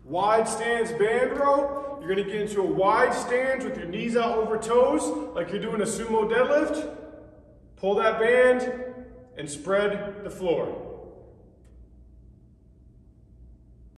Wide stance band row. You're gonna get into a wide stance with your knees out over toes, like you're doing a sumo deadlift. Pull that band and spread the floor.